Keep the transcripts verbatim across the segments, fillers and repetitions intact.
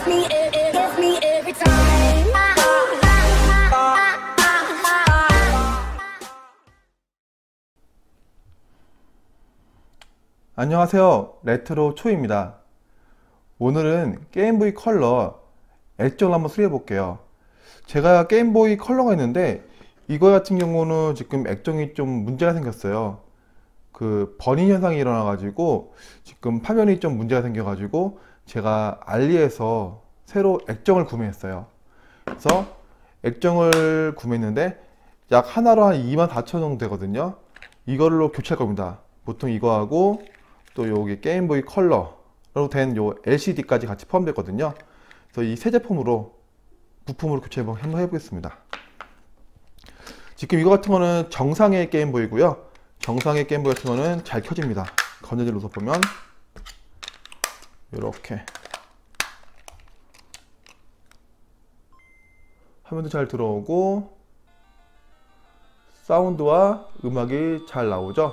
me, it, it gets me every time. 안녕하세요, 레트로 초입니다. 오늘은 게임보이 컬러 액정을 한번 수리해 볼게요. 제가 게임보이 컬러가 있는데 이거 같은 경우는 지금 액정이 좀 문제가 생겼어요. 그 버닝 현상이 일어나 가지고 지금 화면이 좀 문제가 생겨 가지고 제가 알리에서 새로 액정을 구매했어요. 그래서 액정을 구매했는데 약 하나로 한 이만 사천 원 정도 되거든요. 이걸로 교체할 겁니다. 보통 이거하고 또 여기 게임보이 컬러로 된 요 엘시디까지 같이 포함되거든요. 그래서 이 세 제품으로 부품으로 교체 한번 해보겠습니다. 지금 이거 같은 거는 정상의 게임보이고요. 정상의 게임보이 같은 거는 잘 켜집니다. 건전지 눌러서 보면 이렇게 화면도 잘 들어오고 사운드와 음악이 잘 나오죠.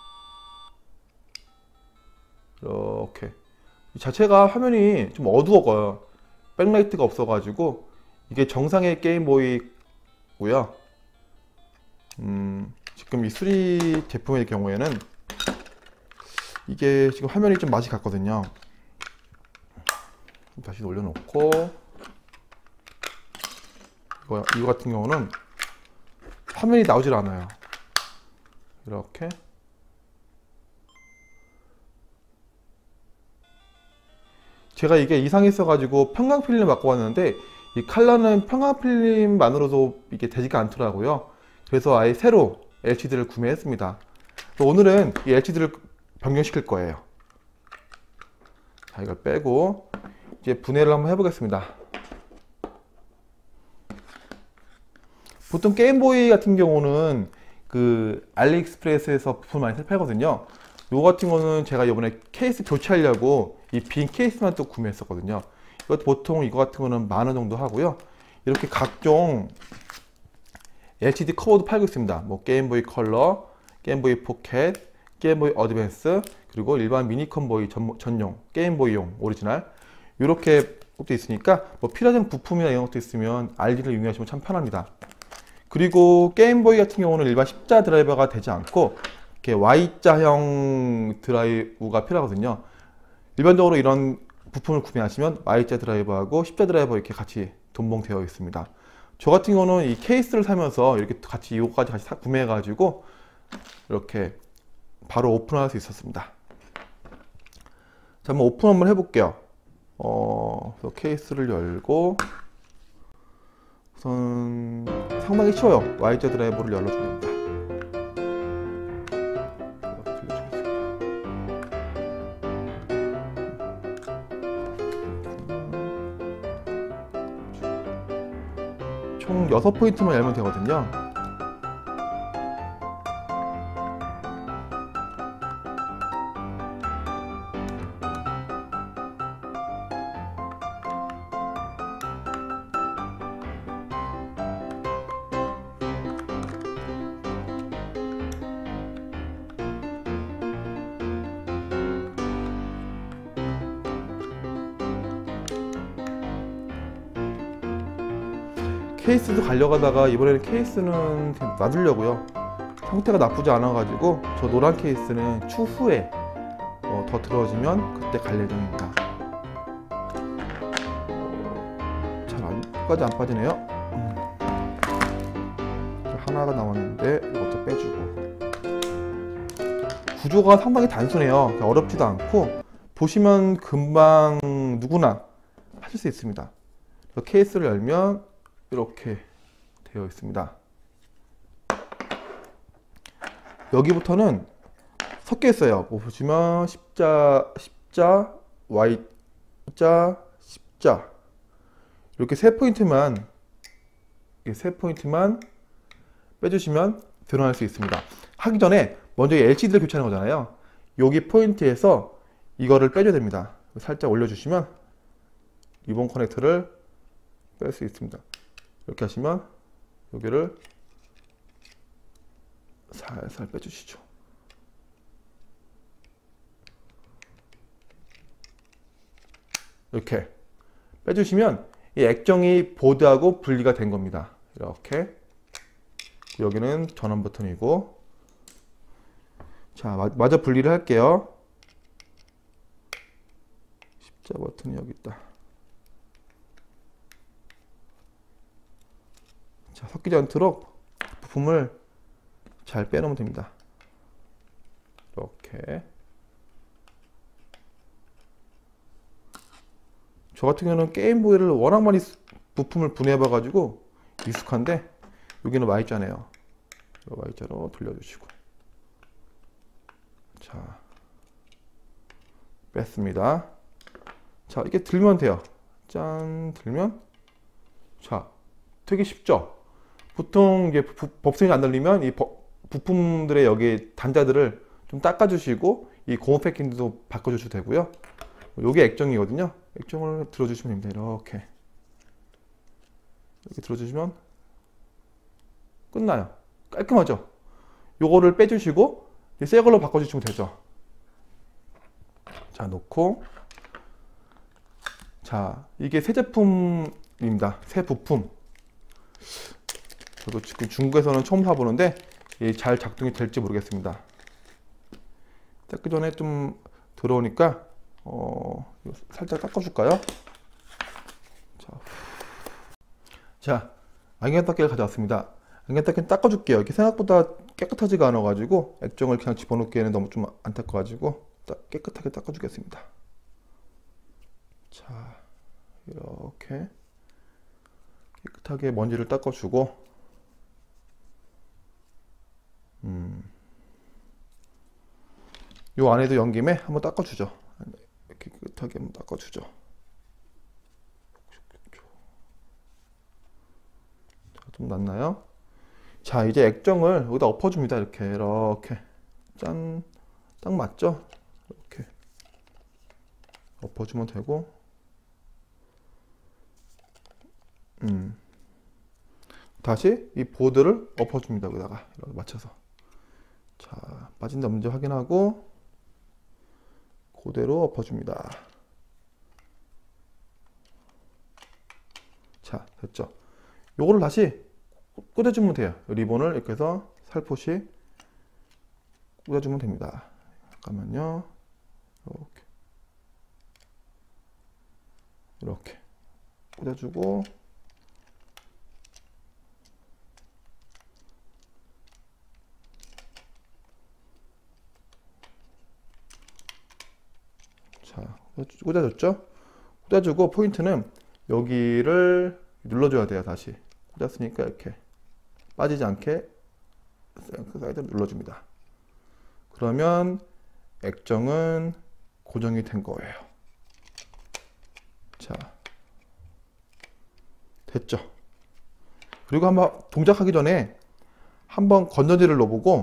이렇게 자체가 화면이 좀 어두워요. 백라이트가 없어 가지고 이게 정상의 게임보이고요. 음, 지금 이 수리 제품의 경우에는 이게 지금 화면이 좀 맛이 갔거든요. 다시 올려놓고 이거, 이거 같은 경우는 화면이 나오질 않아요. 이렇게 제가 이게 이상이 있어 가지고 편광필름 갖고 왔는데 이 컬러는 편광필름만으로도 이게 되지가 않더라고요. 그래서 아예 새로 엘시디를 구매했습니다. 오늘은 이 엘시디를 변경시킬 거예요. 자, 이걸 빼고 이제 분해를 한번 해보겠습니다. 보통 게임보이 같은 경우는 그 알리익스프레스에서 부품 많이 팔거든요. 요거 같은 거는 제가 이번에 케이스 교체하려고 이 빈 케이스만 또 구매했었거든요. 이것도 보통 이거 같은 거는 만 원 정도 하고요. 이렇게 각종 엘시디 커버도 팔고 있습니다. 뭐 게임보이 컬러, 게임보이 포켓, 게임보이 어드밴스, 그리고 일반 미니컨보이 전, 전용, 게임보이용 오리지널 이렇게 것도 있으니까 뭐 필요한 부품이나 이런 것도 있으면 알디를 이용하시면 참 편합니다. 그리고 게임보이 같은 경우는 일반 십자 드라이버가 되지 않고 이렇게 Y자형 드라이브가 필요하거든요. 일반적으로 이런 부품을 구매하시면 Y자 드라이버하고 십자 드라이버 이렇게 같이 동봉되어 있습니다. 저 같은 경우는 이 케이스를 사면서 이렇게 같이 이거까지 같이 구매해 가지고 이렇게 바로 오픈할 수 있었습니다. 자, 한번 오픈 한번 해볼게요. 어, 그래서 케이스를 열고 우선 상당히 쉬워요. Y자 드라이버를 열어줍니다. 총 여섯 포인트만 열면 되거든요. 케이스도 가려가다가 이번에는 케이스는 놔두려고요. 상태가 나쁘지 않아 가지고 저 노란 케이스는 추후에 어, 더 들어지면 그때 갈 예정입니다. 어, 잘 안, 끝까지 안 빠지네요. 음. 하나가 남았는데 이것도 빼주고. 구조가 상당히 단순해요. 어렵지도 않고 보시면 금방 누구나 하실 수 있습니다. 케이스를 열면 이렇게 되어 있습니다. 여기부터는 섞여 있어요. 뭐 보시면 십자, 십자, Y자, 십자 이렇게 세 포인트만 이렇게 세 포인트만 빼주시면 드러날 수 있습니다. 하기 전에 먼저 엘시디를 교체하는 거잖아요. 여기 포인트에서 이거를 빼줘야 됩니다. 살짝 올려주시면 리본 커넥터를 뺄 수 있습니다. 이렇게 하시면 여기를 살살 빼주시죠. 이렇게 빼주시면 이 액정이 보드하고 분리가 된 겁니다. 이렇게. 여기는 전원 버튼이고, 자, 마저 분리를 할게요. 십자 버튼이 여기 있다. 자, 섞이지 않도록 부품을 잘 빼놓으면 됩니다. 이렇게. 저 같은 경우는 게임보이를 워낙 많이 부품을 분해해 봐가지고 익숙한데, 여기는 와이자네요. 와이자로 돌려주시고, 자, 뺐습니다. 자, 이렇게 들면 돼요. 짠, 들면, 자, 되게 쉽죠? 보통 이제 부, 법선이 안 달리면 이 버, 부품들의 여기 단자들을 좀 닦아주시고, 이 고무 패킹도 바꿔주셔도 되고요. 요게 액정이거든요. 액정을 들어주시면 됩니다. 이렇게. 이렇게 들어주시면 끝나요. 깔끔하죠? 요거를 빼주시고, 새 걸로 바꿔주시면 되죠. 자, 놓고. 자, 이게 새 제품입니다. 새 부품. 저도 지금 중국에서는 처음 사보는데 잘 작동이 될지 모르겠습니다. 닦기 전에 좀 더러우니까 어, 살짝 닦아줄까요? 자, 자, 안경 닦기를 가져왔습니다. 안경 닦기는 닦아줄게요. 이게 생각보다 깨끗하지가 않아가지고 액정을 그냥 집어넣기에는 너무 좀 안타까워가지고 깨끗하게 닦아주겠습니다. 자, 이렇게 깨끗하게 먼지를 닦아주고, 음, 요 안에도 연 김에 한번 닦아주죠. 이렇게 깨끗하게 한번 닦아주죠. 자, 좀 낫나요? 자, 이제 액정을 여기다 엎어줍니다. 이렇게, 이렇게. 짠. 딱 맞죠? 이렇게. 엎어주면 되고, 음. 다시 이 보드를 엎어줍니다. 여기다가. 이렇게 맞춰서. 자, 빠진 데 없는지 확인하고, 그대로 엎어줍니다. 자, 됐죠? 요거를 다시 꽂아주면 돼요. 리본을 이렇게 해서 살포시 꽂아주면 됩니다. 잠깐만요. 이렇게. 이렇게. 꽂아주고, 자, 꽂아줬죠? 꽂아주고, 포인트는 여기를 눌러줘야 돼요. 다시 꽂았으니까 이렇게 빠지지 않게 사이드를 눌러줍니다. 그러면 액정은 고정이 된 거예요. 자, 됐죠? 그리고 한번 동작하기 전에 한번 건전지를 넣어보고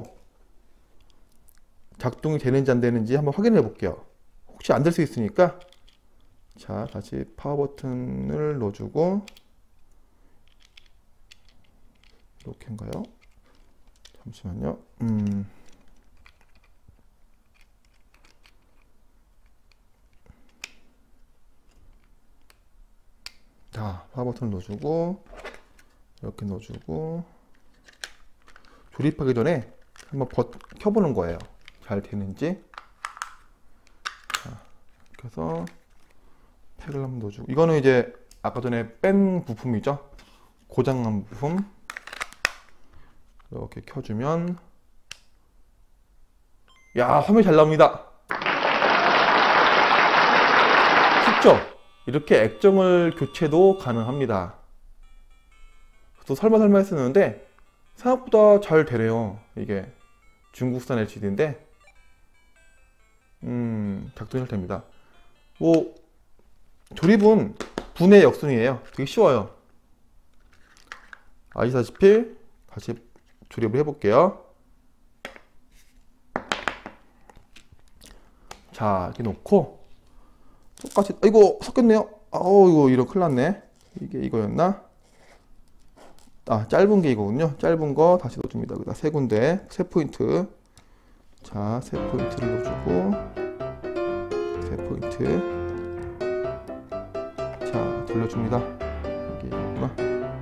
작동이 되는지 안 되는지 한번 확인해 볼게요. 혹시 안 될 수 있으니까. 자, 다시 파워 버튼을 넣어주고, 이렇게인가요? 잠시만요. 음. 자, 파워 버튼을 넣어주고, 이렇게 넣어주고, 조립하기 전에 한번 버, 켜보는 거예요. 잘 되는지. 자, 이렇게 해서 팩을 한번 넣어주고, 이거는 이제 아까 전에 뺀 부품이죠. 고장난 부품. 이렇게 켜주면, 야, 화면이 잘 나옵니다. 쉽죠? 이렇게 액정을 교체도 가능합니다. 또 설마 설마 했었는데 생각보다 잘 되네요. 이게 중국산 엘시디인데 음, 작동이 잘 됩니다. 뭐 조립은 분해 역순이에요. 되게 쉬워요. 아시다시피 다시 조립을 해볼게요. 자, 이렇게 놓고 똑같이, 이거 섞였네요. 아우, 이거 이런 큰일 났네. 이게 이거였나? 아, 짧은 게 이거군요. 짧은 거 다시 넣어줍니다. 여기다 세 군데, 세 포인트. 자, 세 포인트를 넣어주고, 세 포인트. 자, 돌려줍니다. 여기 있구나.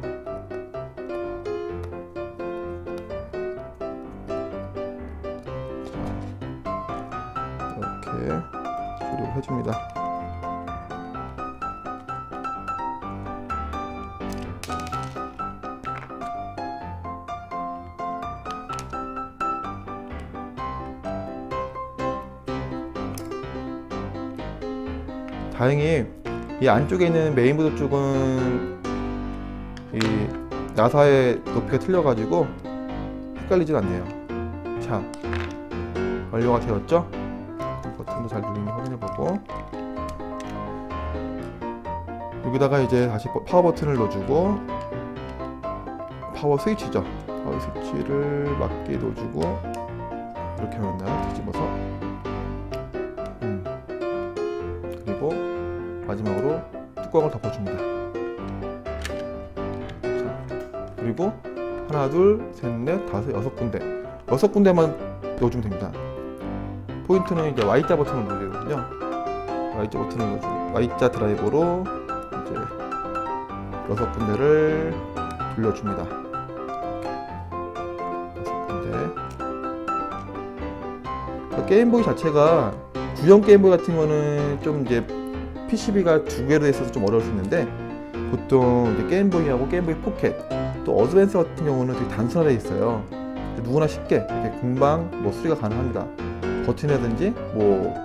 자, 이렇게 조립을 해줍니다. 다행히 이 안쪽에 있는 메인보드 쪽은 이 나사의 높이가 틀려가지고 헷갈리진 않네요. 자, 완료가 되었죠? 버튼도 잘 눌리는지 확인해보고, 여기다가 이제 다시 파워 버튼을 넣어주고, 파워 스위치죠. 파워 스위치를 맞게 넣어주고, 이렇게 하면 나 뒤집어서, 음. 그리고 마지막으로 뚜껑을 덮어줍니다. 자, 그리고 하나, 둘, 셋, 넷, 다섯, 여섯 군데, 여섯 군데만 넣어주면 됩니다. 포인트는 이제 Y자 버튼을 누르거든요. Y자 버튼을 넣어주고, Y자 드라이버로 이제 여섯 군데를 돌려줍니다. 여섯 군데. 게임보이 자체가 구형 게임보이 같은 거는 좀 이제 피씨비가 두 개로 있어서 좀 어려울 수 있는데, 보통 이제 게임보이하고 게임보이 포켓, 또 어드밴스 같은 경우는 되게 단순화되어 있어요. 누구나 쉽게 이렇게 금방 뭐 수리가 가능합니다. 버튼이라든지 뭐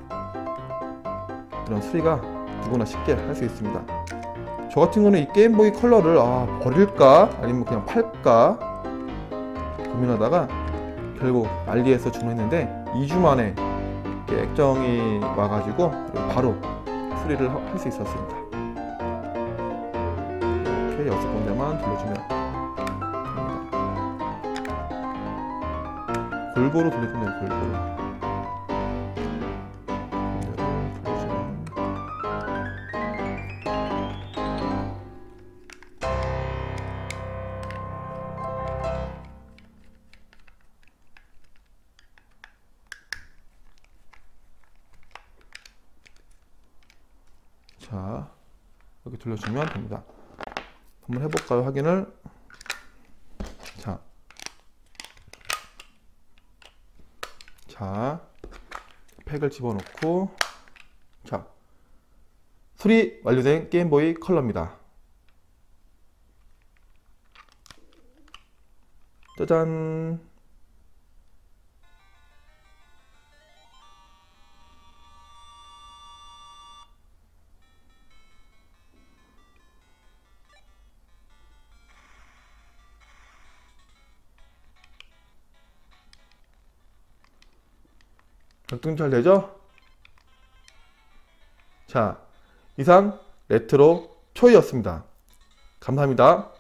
그런 수리가 누구나 쉽게 할 수 있습니다. 저 같은 경우는 이 게임보이 컬러를 아, 버릴까 아니면 그냥 팔까 고민하다가 결국 알리에서 주문했는데 이 주 만에 이렇게 액정이 와가지고 바로 수리를 할 수 있었습니다. 이렇게 여섯 군데만 돌려주면 됩니다. 골고루 돌려주면 돼요. 골고루. 자, 이렇게 돌려주면 됩니다. 한번 해볼까요? 확인을. 자, 자, 팩을 집어넣고, 자, 수리 완료된 게임보이 컬러입니다. 짜잔. 결등 잘 되죠? 자, 이상 레트로 초이였습니다. 감사합니다.